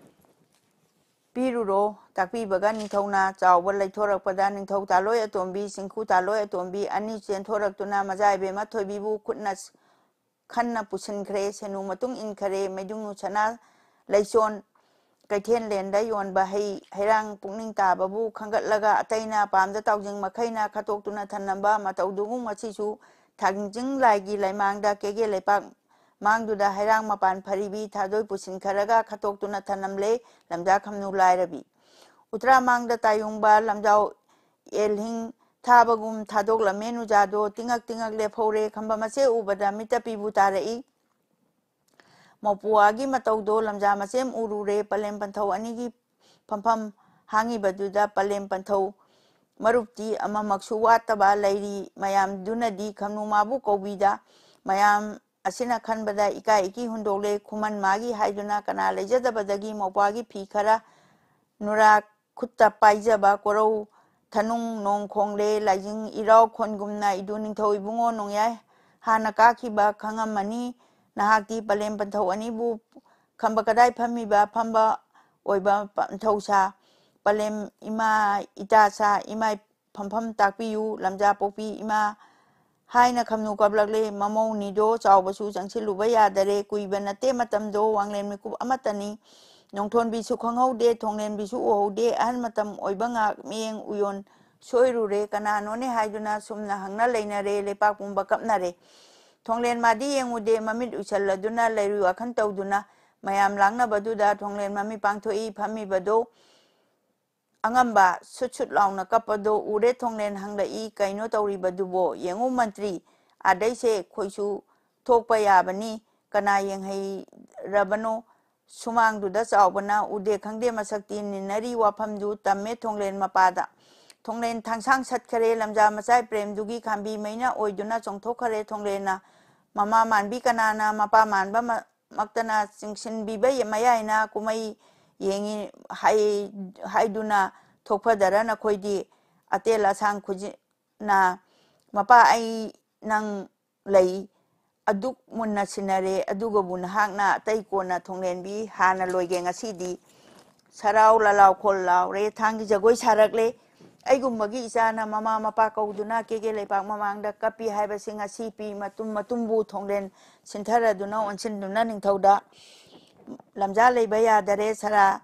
piruro takpi baga ningthauna chawba leithorakpada ningthau taloi atombi singkhu taloi atombi ani chenthораktuna majai be ma thoibibu khutna khanna pusinkhre senu matung inkhare medungnu chana leichon kaithen lenda yonba hairang pungning tababu khangatlaga ataina pamda tawjing makhaina khatoktuna thanamba mataudugu machisu thangjing laigi laimangda kege lepak mangduda hairang mapan pharibi thadoi pusin kharaga khatoktuna thanamle lamja khamnu lairabi utra mangda tayungba lamjau elhing thabagum thadok lamenu jado tingak le phore khamba mache ubada mitapibu tarai mopuagi mataudo lamja machem urure palem panthau anigi ꯐꯝꯐꯝ ꯍꯥꯡꯉꯤꯕꯗꯨꯗ ꯄꯂꯦꯝ ꯄꯟꯊꯧ ꯃꯔꯨꯞꯇꯤ ꯑꯃꯃꯛꯁꯨ ꯋꯥꯠꯇꯕ ꯂꯩꯔꯤ ꯃꯌꯥꯝꯗꯨꯅꯗꯤ ꯈꯝꯅꯨ ꯃꯥꯕꯨ ꯀꯧꯕꯤꯗ ꯃꯌꯥꯝ ꯑꯁꯤꯅ ꯈꯟꯕꯗ ꯏꯀꯥꯏ ꯏꯀꯤ ꯍꯨꯟꯗꯣꯛꯂꯦ ꯈꯨꯃꯟ ꯃꯥꯒꯤ ꯍꯥꯏꯗꯨꯅ ꯀꯅꯥ ꯂꯩꯖꯗꯕꯗꯒꯤ ꯃꯧꯄ꯭ꯋꯥꯒꯤ ꯐꯤ ꯈꯔ ꯅꯨꯔꯥ ꯈꯨꯠꯇ ꯄꯥꯏꯖꯕ ꯀꯣꯔꯧ ꯊꯅꯨꯡ ꯅꯣꯡ ꯈꯣꯡꯂꯦ ꯂꯥꯏꯖꯤꯡ ꯏꯔꯥꯎ ꯈꯣꯟꯒꯨꯝꯅ ꯏꯗꯨ ꯅꯤꯡꯊꯧ ꯏꯕꯨꯡꯉꯣ ꯅꯣꯡꯌꯥꯏ ꯍꯥꯟꯅ ꯀꯥꯈꯤꯕ ꯈꯪꯉꯝꯃꯅꯤ ꯅꯍꯥꯛꯇꯤ ꯄꯂꯦꯝ ꯄꯟꯊꯧ ꯑꯅꯤꯕꯨ ꯈꯝꯕ ꯀꯗꯥꯏ ꯐꯝꯃꯤꯕ ꯐꯝꯕ ꯑꯣꯏꯕ ꯄꯟꯊꯧꯁꯥ ꯄꯂꯦꯝ ꯏꯃꯥ ꯏꯇꯥꯁꯥ ꯏꯃꯥ ꯐꯝꯐꯝ ꯇꯥꯛꯄꯤꯌꯨ ꯂꯝꯖꯥ ꯄꯣꯛꯄꯤ ꯏꯃꯥ ꯍꯥꯏꯅ ꯈꯝꯅꯨ ꯀꯞꯂꯛꯂꯦ ꯃꯃꯧꯅꯤꯗꯣ ꯆꯥꯎꯕꯁꯨ ꯆꯪꯁꯤꯜꯂꯨꯕ ꯌꯥꯗꯔꯦ ꯀꯨꯏꯕ ꯅꯠꯇꯦ ꯃꯇꯝꯗꯣ ꯋꯥꯡꯂꯦꯟ ꯃꯤꯀꯨꯞ ꯑꯃꯠꯇꯅꯤ ꯅꯣꯡꯊꯣꯟꯕꯤꯁꯨ ꯈꯪꯍꯧꯗꯦ ꯊꯣꯡꯂꯦꯟꯕꯤꯁꯨ ꯎꯍꯧꯗꯦ ꯑꯍꯟ ꯃꯇꯝ ꯑꯣꯏꯕ ꯉꯥꯛ ꯃꯤꯠꯌꯦꯡ ꯎꯌꯣꯟ ꯁꯣꯏꯔꯨꯔꯦ ꯀꯅꯥꯅꯣꯅꯦ ꯍꯥꯏꯗꯨꯅ ꯁꯨꯝꯅ ꯍꯪꯅ ꯂꯩꯅꯔꯦ ꯂꯩꯄꯥꯛ ꯄꯨꯝꯕ ꯀꯞꯅꯔꯦ ꯊꯣꯡꯂꯦꯟ ꯃꯥꯗꯤ ꯌꯦꯡꯉꯨꯗꯦ ꯃꯃꯤꯠ ꯎꯏꯁꯜꯂꯗꯨꯅ ꯂꯩꯔꯨ ꯋꯥꯈꯟ ꯇꯧꯗꯨꯅ ꯃꯌꯥꯝ ꯂꯥꯡꯅꯕꯗꯨꯗ ꯊꯣꯡꯂꯦꯟ ꯃꯃꯤꯠ ꯄꯥꯡꯊꯣꯛꯏ ꯐꯝꯃꯤꯕꯗꯣ ꯑꯉꯝꯕ ꯁꯨꯠ ꯁꯨꯠ ꯂꯥꯎꯅ ꯀꯞꯄꯗꯣ ꯎꯔꯦ ꯊꯣꯡꯂꯦꯟ ꯍꯪꯂꯛꯏ ꯀꯩꯅꯣ ꯇꯧꯔꯤꯕꯗꯨꯕꯣ ꯌꯦꯡꯉꯨ ꯃꯟꯇ꯭ꯔꯤ ꯑꯗꯩꯁꯦ ꯈꯣꯏꯁꯨ ꯊꯣꯛꯄ ꯌꯥꯕꯅꯤ ꯀꯅꯥ ꯌꯦꯡꯍꯩꯔꯕꯅꯣ ꯁꯨꯃꯥꯡꯗꯨꯗ ꯆꯥꯎꯕꯅ ꯎꯗꯦ ꯈꯪꯗꯦ ꯃꯁꯛꯇꯤ ꯅꯤꯟꯅꯔꯤ ꯋꯥꯐꯝꯗꯨ ꯇꯝꯃꯦ ꯊꯣꯡꯂꯦꯟ ꯃꯄꯥꯗ ꯊꯣꯡꯂꯦꯟ ꯊꯥꯡꯁꯥꯡ ꯁꯠꯈꯔꯦ ꯂꯝꯖꯥ ꯃꯆꯥꯏ ꯄ꯭ꯔꯦꯝꯗꯨꯒꯤ ꯈꯥꯝꯕꯤ ꯃꯩꯅ ꯑꯣꯏꯗꯨꯅ ꯆꯣꯡꯊꯣꯛꯈꯔꯦ ꯊꯣꯡꯂꯦꯟꯅ ꯃꯃꯥ ꯃꯥꯟꯕꯤ ꯀꯅꯥꯅ ꯃꯄꯥ ꯃꯥꯟꯕ ꯃꯛꯇꯅ ꯆꯤꯡꯁꯤꯟꯕꯤꯕ ꯃꯌꯥꯏꯅ ꯀꯨꯝꯍꯩ ꯌꯦꯡꯉꯤ ꯍꯥꯏꯗꯨꯅ ꯊꯣꯛꯐꯗꯔ ꯅꯈꯣꯏꯗꯤ ꯑꯇꯦꯜ ꯑꯁꯥꯡ ꯈꯨꯖꯤꯟꯅ ꯃꯄꯥ ꯑꯩ ꯅꯪ ꯂꯩ ꯑꯗꯨꯛ ꯃꯨꯟꯅ ꯁꯤꯟꯅꯔꯦ ꯑꯗꯨꯒꯕꯨ ꯅꯍꯥꯛꯅ ꯑꯇꯩ ꯀꯣꯟꯅ ꯊꯣꯡꯂꯦꯟꯕꯤ ꯍꯥꯟꯅ ꯂꯣꯏꯒꯦ ꯉꯁꯤꯗꯤ ꯁꯔꯥꯎ ꯂꯂꯥꯎ ꯈꯣꯜ ꯂꯥꯎꯔꯦ ꯊꯥꯡꯒꯤ ꯖꯒꯣꯏ ꯁꯥꯔꯛꯂꯦ ꯑꯩꯒꯨꯝꯕꯒꯤ ꯏꯆꯥꯅ ꯃꯃꯥ ꯃꯄꯥ ꯀꯧꯗꯨꯅ ꯀꯦꯒꯦ ꯂꯩꯄꯥꯛ ꯃꯃꯥꯡꯗ ꯀꯞꯄꯤ ꯍꯥꯏꯕꯁꯤ ꯉꯁꯤ ꯄꯤ ꯃꯇꯨꯝ ꯃꯇꯨꯝꯕꯨ ꯊꯣꯡꯂꯦꯟ ꯁꯤꯟꯊꯔꯗꯨꯅ ꯑꯣꯟꯁꯤꯟꯗꯨꯅ ꯅꯤꯡꯊꯧꯗ ꯂꯝꯖꯥ ꯂꯩꯕ ꯌꯥꯗꯔꯦ ꯁꯔꯥ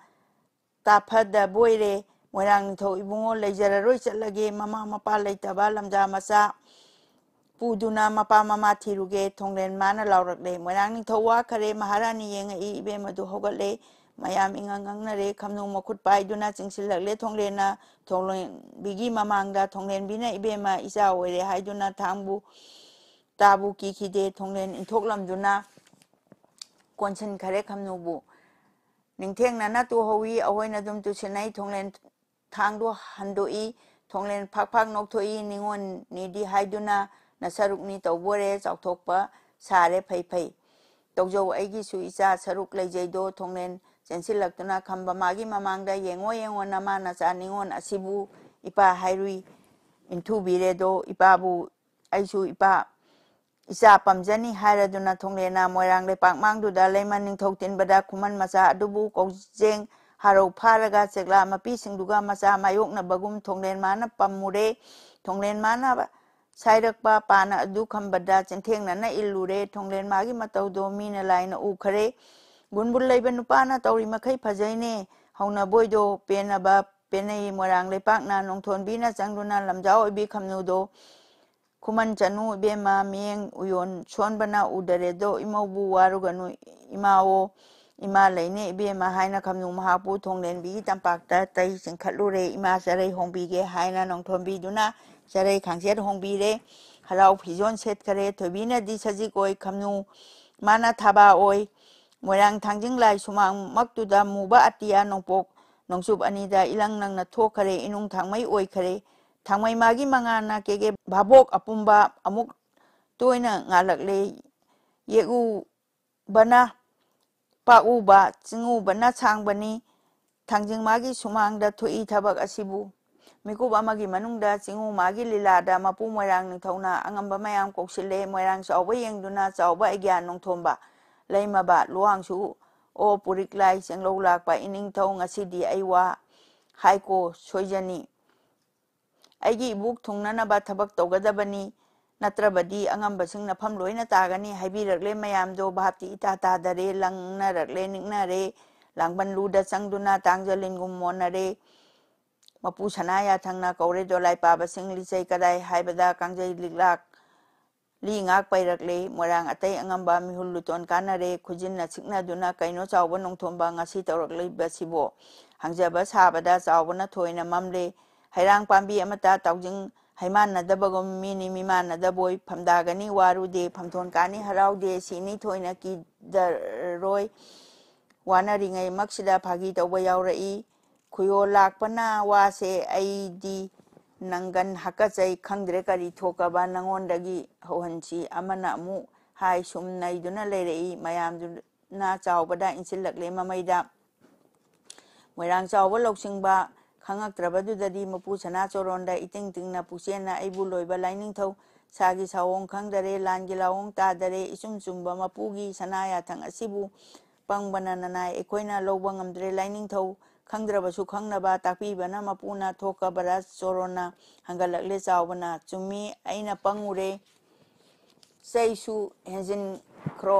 ꯇꯥꯐꯗꯕꯣꯏꯔꯦ ꯃꯣꯏꯔꯥꯡ ꯅꯤꯡꯊꯧ ꯏꯕꯨꯡꯉꯣ ꯂꯩꯖꯔꯔꯣꯏ ꯆꯠꯂꯒꯦ ꯃꯃꯥ ꯃꯄꯥ ꯂꯩꯇꯕ ꯂꯝꯖꯥ ꯃꯆꯥ ꯄꯨꯗꯨꯅ ꯃꯄꯥ ꯃꯃꯥ ꯊꯤꯔꯨꯒꯦ ꯊꯣꯡꯂꯦꯟ ꯃꯥꯅ ꯂꯥꯎꯔꯛꯂꯦ ꯃꯣꯏꯔꯥꯡ ꯅꯤꯡꯊꯧ ꯋꯥꯈꯔꯦ ꯃꯍꯥꯔꯥꯅꯤ ꯌꯦꯡꯉꯛꯏ ꯏꯕꯦꯝ ꯑꯗꯨ ꯍꯧꯒꯠꯂꯦ ꯃꯌꯥꯝ ꯏꯉꯪ ꯉꯪꯅꯔꯦ ꯈꯝꯅꯨ ꯃꯈꯨꯠ ꯄꯥꯏꯗꯨꯅ ꯆꯤꯡꯁꯤꯜꯂꯛꯂꯦ ꯊꯣꯡꯂꯦꯟꯅ ꯊꯣꯡꯂꯦꯟꯕꯤꯒꯤ ꯃꯃꯥꯡꯗ ꯊꯣꯡꯂꯦꯟꯕꯤꯅꯏꯕꯦꯝꯃ ꯏꯆꯥ ꯑꯣꯏꯔꯦ ꯍꯥꯏꯗꯨꯅ ꯊꯥꯡꯕꯨ ꯇꯥꯕꯨ ꯀꯤꯈꯤꯗꯦ ꯊꯣꯡꯂꯦꯟ ꯏꯟꯊꯣꯛꯂꯝꯗꯨꯅ ꯀꯣꯟꯁꯤꯟꯈꯔꯦ ꯈꯝꯅꯨꯕꯨ ꯅꯤꯡꯊꯦꯡꯅꯅ ꯇꯨꯍꯧꯏ ꯑꯍꯣꯏꯅ ꯑꯗꯨꯝ ꯇꯨꯁꯤꯟꯅꯩ ꯊꯣꯡꯂꯦꯟ ꯊꯥꯡꯗꯣ ꯍꯟꯗꯣꯛꯏ ꯊꯣꯡꯂꯦꯟ ꯐꯥꯛ ꯐꯥꯛ ꯅꯣꯛꯊꯣꯛꯏ ꯅꯤꯉꯣꯟꯅꯤꯗꯤ ꯍꯥꯏꯗꯨꯅ ꯅꯁꯔꯨꯛꯅꯤ ꯇꯧꯕꯣꯔꯦ ꯆꯥꯎꯊꯣꯛꯄ ꯁꯥꯔꯦ ꯐꯩ ꯐꯩ ꯇꯧꯖꯧ ꯑꯩꯒꯤꯁꯨ ꯏꯆꯥ ꯁꯔꯨꯛ ꯂꯩꯖꯩꯗꯣ ꯊꯣꯡꯂꯦꯟ ꯆꯦꯟꯁꯤꯜꯂꯛꯇꯨꯅ ꯈꯝꯕ ꯃꯥꯒꯤ ꯃꯃꯥꯡꯗ ꯌꯦꯡꯉꯣ ꯌꯦꯡꯉꯣ ꯅꯃꯥ ꯅꯆꯥ ꯅꯤꯉꯣꯟ ꯑꯁꯤꯕꯨ ꯏꯄꯥ ꯍꯥꯏꯔꯨꯏ ꯏꯟꯊꯨꯕꯤꯔꯦꯗꯣ ꯏꯄꯥꯕꯨ ꯑꯩꯁꯨ ꯏꯆꯥ ꯄꯝꯖꯅꯤ ꯍꯥꯏꯔꯗꯨꯅ ꯊꯣꯡꯂꯦꯟꯅ ꯃꯣꯏꯔꯥꯡ ꯂꯩꯄꯥꯛ ꯃꯥꯡꯗꯨꯗ ꯂꯩꯃ ꯅꯤꯡꯊꯧ ꯇꯤꯟꯕꯗ ꯈꯨꯃꯟ ꯃꯆꯥ ꯑꯗꯨꯕꯨ ꯀꯧꯖꯦꯡ ꯍꯔꯧ ꯐꯥꯔꯒ ꯆꯦꯛꯂꯥ ꯃꯄꯤꯁꯤꯡꯗꯨꯒ ꯃꯆꯥ ꯃꯥꯌꯣꯛꯅꯕꯒꯨꯝ ꯊꯣꯡꯂꯦꯟ ꯃꯥꯅ ꯄꯝꯃꯨꯔꯦ ꯊꯣꯡꯂꯦꯟ ꯃꯥꯅ ꯁꯥꯏꯔꯛꯄ ꯄꯥꯅ ꯑꯗꯨ ꯈꯝꯕꯗ ꯆꯤꯟꯊꯦꯡꯅꯅ ꯏꯜꯂꯨꯔꯦ ꯊꯣꯡꯂꯦꯟ ꯃꯥꯒꯤ ꯃꯇꯧꯗꯣ ꯃꯤꯅ ꯂꯥꯏꯅ ꯎꯈꯔꯦ ꯒꯨꯟꯕꯨꯟ ꯂꯩꯕ ꯅꯨꯄꯥꯅ ꯇꯧꯔꯤ ꯃꯈꯩ ꯐꯖꯩꯅꯦ ꯍꯧꯅꯕꯣꯏꯗꯣ ꯄꯦꯟꯅꯕ ꯄꯦꯟꯅꯩ ꯃꯣꯏꯔꯥꯡ ꯂꯩꯄꯥꯛꯅ ꯅꯣꯡꯊꯣꯟꯕꯤꯅ ꯆꯪꯗꯨꯅ ꯂꯝꯖꯥꯎ ꯑꯣꯏꯕꯤ ꯈꯝꯅꯨꯗꯣ ꯈꯨꯃꯟ ꯆꯅꯨ ꯏꯕꯦꯝꯃ ꯃꯤꯠꯌꯦꯡ ꯎꯌꯣꯟ ꯁꯣꯟꯕꯅ ꯎꯗꯔꯦꯗꯣ ꯏꯃꯧꯕꯨ ꯋꯥꯔꯨꯒꯅꯨ ꯏꯃꯥꯋꯣ ꯏꯃꯥ ꯂꯩꯅꯦ ꯏꯕꯦꯝꯃ ꯍꯥꯏꯅ ꯈꯝꯅꯨ ꯃꯍꯥꯛꯄꯨ ꯊꯣꯡꯂꯦꯟꯕꯤꯒꯤ ꯇꯝꯄꯥꯛꯇ ꯇꯩ ꯆꯤꯡꯈꯠꯂꯨꯔꯦ ꯏꯃꯥ ꯆꯔꯩ ꯍꯣꯡꯕꯤꯒꯦ ꯍꯥꯏꯅ ꯅꯣꯡꯊꯣꯟꯕꯤꯗꯨꯅ ꯆꯔꯩ ꯈꯥꯡꯆꯦꯠ ꯍꯣꯡꯕꯤꯔꯦ ꯍꯔꯥꯎ ꯐꯤꯖꯣꯟ ꯁꯦꯠꯈꯔꯦ ꯊꯣꯏꯕꯤꯅꯗꯤ ꯁꯖꯤꯛ ꯑꯣꯏ ꯈꯝꯅꯨ ꯃꯥꯅ ꯊꯥꯕꯥ ꯑꯣꯏ ꯃꯣꯏꯔꯥꯡ ꯊꯥꯡꯖꯤꯡ ꯂꯥꯏ ꯁꯨꯃꯥꯡꯃꯛꯇꯨꯗ ꯃꯨꯕ ꯑꯇꯤꯌꯥ ꯅꯣꯡꯄꯣꯛ ꯅꯣꯡꯆꯨꯞ ꯑꯅꯤꯗ ꯏꯂꯪ ꯂꯪꯅ ꯊꯣꯛꯈꯔꯦ ꯏꯅꯨꯡ ꯊꯥꯡꯃꯩ ꯑꯣꯏꯈꯔꯦ ꯊꯥꯡꯃꯩ ꯃꯥꯒꯤ ꯃꯉꯥꯅ ꯀꯦꯒꯦ ꯚꯥꯕꯣꯛ ꯑꯄꯨꯝꯕ ꯑꯃꯨꯛ ꯇꯣꯏꯅ ꯉꯥꯜꯂꯛꯂꯦ ꯌꯦꯛꯎꯕꯅ ꯄꯥꯛꯎꯕ ꯆꯤꯡꯎꯕꯅ ꯁꯥꯡꯕꯅꯤ ꯊꯥꯡꯖꯤꯡ ꯃꯥꯒꯤ ꯁꯨꯃꯥꯡꯗ ꯊꯣꯛꯏ ꯊꯕꯛ ꯑꯁꯤꯕꯨ ꯃꯤꯀꯨꯞ ꯑꯃꯒꯤ ꯃꯅꯨꯡꯗ ꯆꯤꯡꯎ ꯃꯥꯒꯤ ꯂꯤꯂꯥꯗ ꯃꯄꯨ ꯃꯣꯏꯔꯥꯡ ꯅꯤꯡꯊꯧꯅ ꯑꯉꯝꯕ ꯃꯌꯥꯝ ꯀꯧꯁꯤꯜꯂꯦ ꯃꯣꯏꯔꯥꯡ ꯆꯥꯎꯕ ꯌꯦꯡꯗꯨꯅ ꯆꯥꯎꯕ ꯑꯩꯒ꯭ꯌꯥꯟ ꯅꯣꯡꯊꯣꯝꯕ ꯂꯩꯃꯕ ꯂꯨꯋꯥꯡꯁꯨ ꯑꯣ ꯄꯨꯔꯤꯛꯂꯥꯏ ꯆꯦꯡꯂꯧ ꯂꯥꯛꯄ ꯏꯅꯤꯡꯊꯧ ꯉꯁꯤꯗꯤ ꯑꯩ ꯋꯥ ꯍꯥꯏꯀꯣ ꯁꯣꯏꯖꯅꯤ ꯑꯩꯒꯤ ꯏꯕꯨꯛ ꯊꯨꯡꯅꯅꯕ ꯊꯕꯛ ꯇꯧꯒꯗꯕꯅꯤ ꯅꯠꯇ꯭ꯔꯕꯗꯤ ꯑꯉꯝꯕꯁꯤꯡ ꯅꯐꯝ ꯂꯣꯏꯅ ꯇꯥꯒꯅꯤ ꯍꯥꯏꯕꯤꯔꯛꯂꯦ ꯃꯌꯥꯝꯗꯣ ꯚꯥꯞꯇꯤ ꯏꯇꯥ ꯇꯥꯗꯔꯦ ꯂꯪꯅꯔꯛꯂꯦ ꯅꯤꯛꯅꯔꯦ ꯂꯥꯡꯕꯟ ꯂꯨꯗ ꯆꯪꯗꯨꯅ ꯇꯥꯡꯖꯂꯤꯟꯒꯨꯝ ꯃꯣꯟꯅꯔꯦ ꯃꯄꯨ ꯁꯅꯥ ꯌꯥꯊꯪꯅ ꯀꯧꯔꯦ ꯗꯣꯂꯥꯏ ꯄꯥꯕꯁꯤꯡ ꯂꯤꯆꯩ ꯀꯗꯥꯏ ꯍꯥꯏꯕꯗ ꯀꯥꯡꯖꯩ ꯂꯤꯛꯂꯥꯛ ꯂꯤ ꯉꯥꯛ ꯄꯩꯔꯛꯂꯦ ꯃꯣꯏꯔꯥꯡ ꯑꯇꯩ ꯑꯉꯝꯕ ꯃꯤꯍꯨꯜ ꯂꯨꯇꯣꯟ ꯀꯥꯟꯅꯔꯦ ꯈꯨꯖꯤꯟꯅ ꯁꯤꯛꯅꯗꯨꯅ ꯀꯩꯅꯣ ꯆꯥꯎꯕ ꯅꯣꯡꯊꯣꯝꯕ ꯉꯁꯤ ꯇꯧꯔꯛꯂꯤꯕꯁꯤꯕꯣ ꯍꯪꯖꯕ ꯁꯥꯕꯗ ꯆꯥꯎꯕꯅ ꯊꯣꯏꯅ ꯃꯝꯂꯦ ꯍꯩꯔꯥꯡ ꯄꯥꯝꯕꯤ ꯑꯃꯇ ꯇꯥꯎꯖꯤꯡ ꯍꯩꯃꯥꯟꯅꯗꯕꯒꯨꯝ ꯃꯤꯅꯤ ꯃꯤꯃꯥꯟꯅꯗꯕꯣꯏ ꯐꯝꯗꯥꯒꯅꯤ ꯋꯥꯔꯨꯗꯦ ꯐꯝꯊꯣꯟ ꯀꯥꯅꯤ ꯍꯔꯥꯎꯗꯦ ꯁꯤꯅꯤ ꯊꯣꯏꯅ ꯀꯤꯗꯔꯣꯏ ꯋꯥꯅꯔꯤꯉꯩ ꯃꯛꯁꯤꯗ ꯐꯥꯒꯤ ꯇꯧꯕ ꯌꯥꯎꯔꯛꯏ खुयो लाकपना वासे आईदी नंगन हकचै खंगद्रे करी थोकबा नंगोंदगी हौहनसी अमना अमु हाई सुम नैदुना लेरई मयामदुना चावबदा इंसिलकले ममैदा मोइरांग चावब लौसिंगबा खंगक्त्रबदुददी मपु सना चोरोंदा इतिंग तिंगना पुसेना आइबु लोइबा लाइनिंगथौ सागी सावोंग खंगदरे लानगी लावोंग तादरे इसुम चुम्बा मपुगी सना याथंग असिबु पंगबना ननाय एकोइना लौबा ngamdre लाइनिंगथौ खंगद्रबसु खंगनबा ताकपीबना मपुना थोकबरा चोरोना हंगलकले चावबना चुम्मी आइना पंगुरे सैसु हेंजिन ख्रो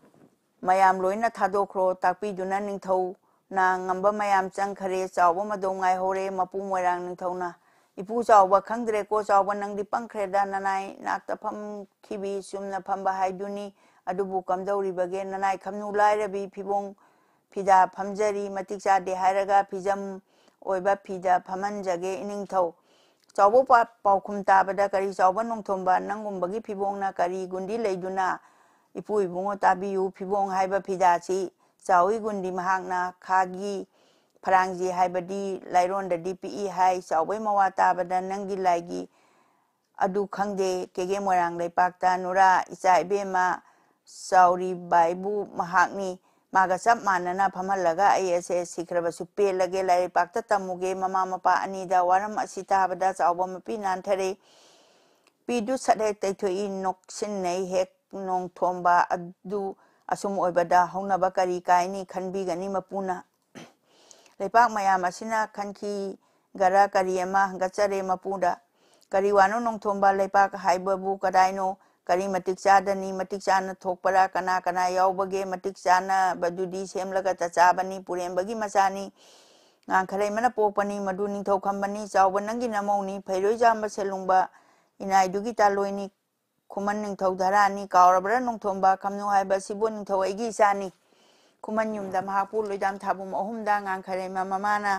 मयाम लोइना थादोख्रो ताकपीदुना निंगथौ ना ngamba mayam changkhare chawba madongai hore mapu moirang ningthauna ipu chawba khangdre ko chawba nangdi pangkhre da nanai nakta pham khibi sumna phamba haiduni adubu kamdauri bage nanai khamnu lairabi phibong phida phamjari matik chade hairaga phijam oiba phida phamanjage iningthau chawba paukhum tabada kari chawba nongthomba nangumbagi phibongna kari gundi leiduna ipu ibungo tabiyu phibong haiba phida chi चावी गुंडी महागना खागी फरांगजी हाइबदी लाइरोन द डीपीई हाई चावै मवा ताबदा नंगी लाइगी अदु खंगदे केगे मोरांग लेपाकता नुरा इचा इबेमा चावरी बाइबु महागनी मागा सब मानना फमलगा आईएसए सिखरबसु पेलगे लाइपाकता तमुगे ममा मपा अनीदा वारम असिताबदा चावबा मपी नानथरे पीदु सदे तैथोई नोक्सिन नै हेक नोंग थोंबा अदु असुम ओइबदा हौनबा करी काइनी खनबीगनी मपुना लेपाक मयाम असिना खनखी गरा करी अमा हंगचरे मपुदा करी वानो नोंथोंबा लेपाक हाइबबु कदाइनो करी मतिक चादनी मतिक चाना थोकपरा कना कना यावबगे मतिक चाना बदुदी सेमलगा तचाबनी पुरेंबगी मचानी ngang mana popani madu ningthau khambani chawba nangi namoni phairoi jamba selungba inai dugi taloini kuman ningthau dharani kaurabra nongthomba khamnu haiba sibo ningthau aigi sani kuman yumda mahapu loidam thabum ahumda ngang khare mamana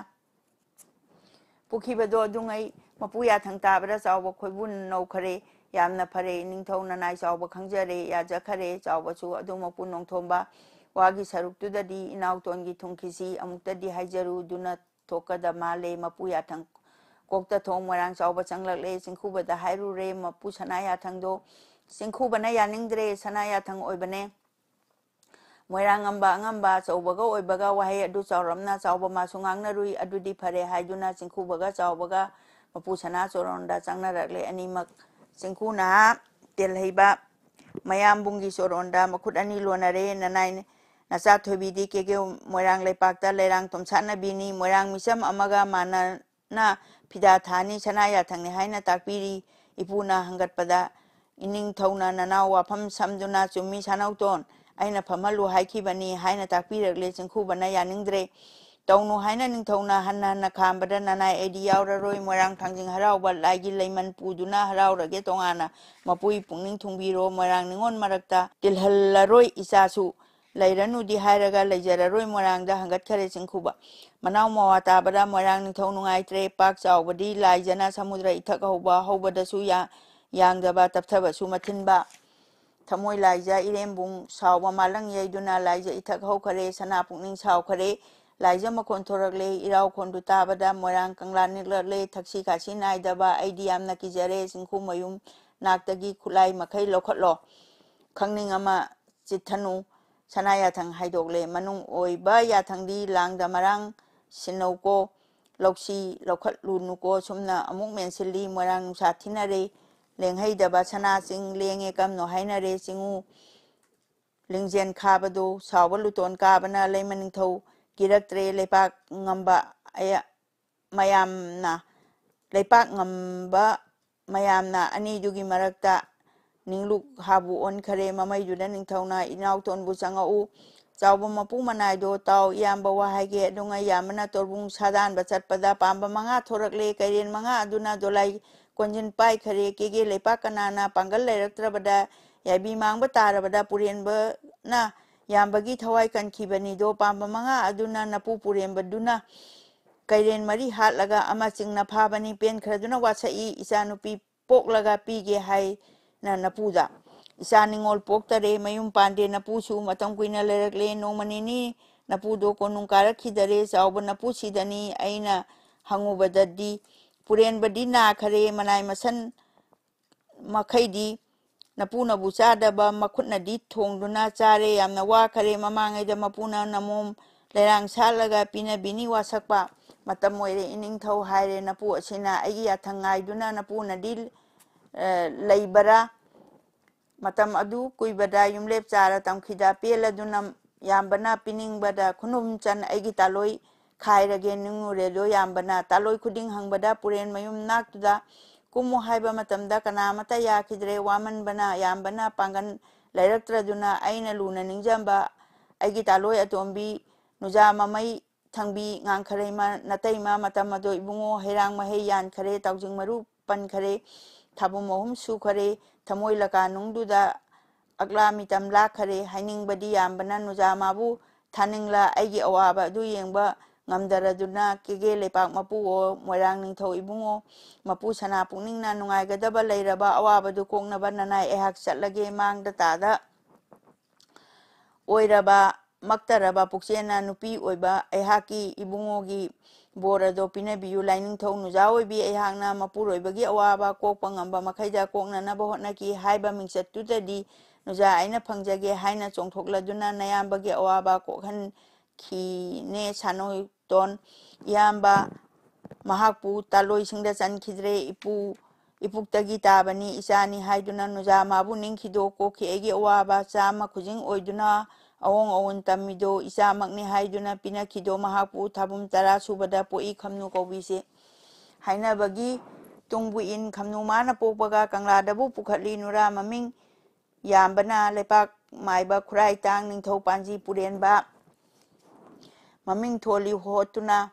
pukhiba do dungai mapuya thangta bra chawba khoibun nau khare yamna phare ningthau nanai chawba khangjare ya jakhare chawba chu adumapu nongthomba wagi saruktu dadi inautongi thungkisi amuktadi haijaru duna thokada male mapuya thang kokta thong marang chawba changlakle singkhuba da hairu re mapu sanaya thangdo singkhuba na yaningdre sanaya thang oibane moirang ngamba chawbaga oibaga wahai adu chawramna chawba masungang na rui adudi phare haiduna singkhubaga chawbaga mapu sana choronda changna rakle animak singkhuna telhaiba mayam bungi choronda makhut ani lonare nanai Nasa Thoibi di kege moirang lepakta lerang tomsana bini moirang misam amaga mana na pida thani sanaya thangni haina takpiri ipuna hangat pada ining thauna nanaw wafam samduna chummi sanauton aina phamalu haiki bani haina takpirakle chingkhu bana yaningdre tawnu haina ning thauna hanna na khambada nanai edi yauraroi moirang thangjing harauba laigi leiman puduna haraurage tongana mapui pungning thungbiro moirang ningon marakta tilhallaroi isasu Lairanu di hairaga laijararoi morangda hangat khare singkhuba manaw mawata bada morang ningthau nungai tre pak chawbadi laijana samudra ithak hobada su yangdaba tapthaba su mathinba thamoi laija irembung sawba malang yaiduna laija ithak ho khare sana pukning saw khare laija makon thorakle iraw khondu tabada morang kangla niklale thaksi kasi naidaba aidiam na kijare singkhu mayum naktagi khulai makhai lokhatlo khangning ama chithanu Sanaya thang haidokle manung oiba ya thangdi langda marang sinauko loksi lokhat lunuko sumna amuk mensili marang sathinare lenghaidaba sana sing lenge kam no hainare singu lingjen khabado sawbaluton kabana leimaning thau kiraktre lepak ngamba aya mayamna lepak ngamba mayamna ani dugi marakta Ningluk habu on khare mamai juda ningthauna inauton bu changau chawba mapu manai do taw yamba wahage dunga yamana torbung sadan bachat pada pamba manga thorakle kairien manga aduna dolai konjin pai khare kege lepa kanana pangal leiraktra bada yabi mangba tarabada purien ba na yambagi thawai kankhibani do pamba manga aduna napu purien baduna kairien mari hatlaga ama chingna phabani pen khraduna wasai isanupi poklaga pige hai na napuda isa ningol poktare mayum pande napusu matam kuina lerakle no manini napudo konung karakidare chawba napu sidani aina hangubadadi puren badi na khare manai masan makhaidi napuna bu chadaba makhutna di thongduna chare yamna wa khare mamangaida mapuna namom lerang salaga pina bini wasakpa matam moire ining thau haire napu asina agi athangai duna napuna di leibara matam adu kuibada yumlep chara tamkhida pela duna yambana pining bada khunum chan agi taloi khairage ningure lo yambana taloi khuding hangbada puren mayum naktuda kumu haiba matamda kana mata yakidre waman bana yambana pangan lairaktra duna aina luna ningjamba agi taloi atombi nuja mamai thangbi ngang khare ma natai ma matam ado ibungo herang mahe yan khare taujing maru pan khare thabu mohum su khare thamoi laka nungduda agla mitam la khare haining badi yambana nuja mabu thaningla aigi awaba du yengba ngamdaraduna kege lepak mapu o moirang ningthau ibungo mapu sana puningna nungai gadaba leiraba awaba du koknaba nanai ehak chatlage mangda tada oiraba maktaraba puksena nupi oiba ehaki ibungogi borado pinabiyu laining thau nuja oibi ehakna mapuroibagi awaba kokpa ngamba makhaida koknanaba hotnaki haiba mingsatudadi nuja aina phangjage haina chongthokladuna nayambagi awaba kokhan khine sanoi ton yamba mahakpu taloi singda chankidre ipuktagi tabani isani haiduna nuja mabu ningkhido kokhi egi awaba chama khujing oiduna awong awon tamido isamakni haiduna pinakhido mahakpu thabum tara subada poi khamnu kobise haina bagi tungbu in khamnu mana pokpaga kangladabu pukhatli nura maming yambana lepak maiba khurai tang ningthau panji purenba maming tholi hotuna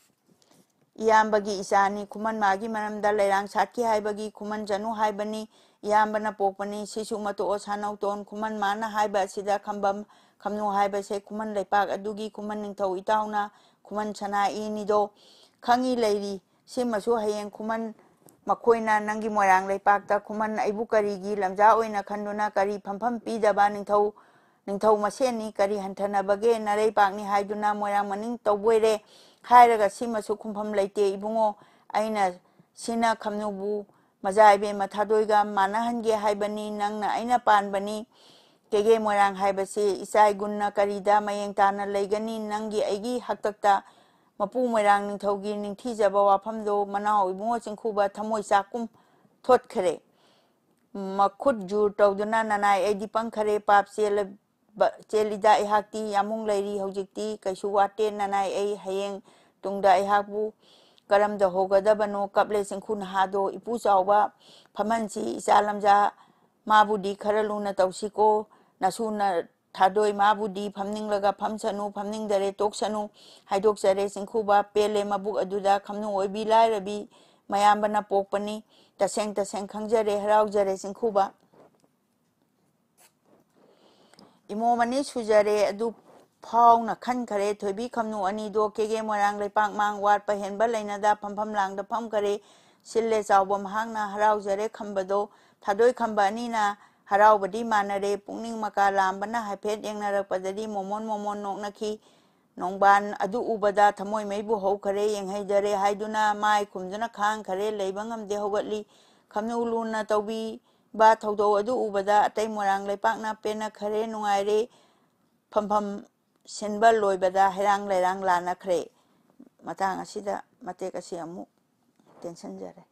iyambagi isani kuman magi manamda leirang satki haibagi kuman janu haibani iyambana pokpani sisu mato osanau ton kuman mana haiba sida khambam khamnu haiba se kuman lepak adugi kuman ningthau itauna kuman sana inido khangi leiri simasu hayeng kuman makoina nangi moirang lepakta kuman aibu karigi lamja oina khanduna kari phampham pidaba ningthau maseni kari hanthana bage narei pakni haiduna moirang maning tawboire hairaga simasu khumpham leite ibungo aina sina khamnubu majaibe mathadoiga manahange haibani nangna aina panbani kege moirang haibase isai gunna karida mayeng tana leigani nangi aigi haktakta mapu moirang ningthaugi ningthijaba wafamdo manau ibungo chingkhuba thamoi chakum thotkhare makhut jur tawduna nanai aidi pangkhare pap chelida ehakti yamung leiri hojikti kaisu wate nanai ai hayeng tungda ehakbu karamda hogadabano kaple chingkhun hado ipu chawba phamanchi ichalamja mabudi kharaluna tawsiko nasuna thadoi mabudi phamninglaga phamsanu phamningdare toksanu haidokjare chingkhuba pele mabuk aduda khamnu oibi lairabi mayambana pokpani taseng khangjare haraujare chingkhuba imo mani sujare adu phawna khankhare thoibi khamnu ani do kege moirang lepak mang wat pahenba leinada phampham langda phamkare sille chawba mahangna haraujare khambado thadoi khamba anina haraubadi manare pungning maka lambana haiphet yengnarakpadadi momon noknaki nongban adu ubada thamoi meibu haukhare yenghaidare haiduna mai khumduna khang khare leiba ngamde hogatli khamnu luna tawbi ba thaudo adu ubada atai morang lepakna pena khare nungaire phampham sinba loibada herang leirang lana khare matang asida matek asi amu tension jare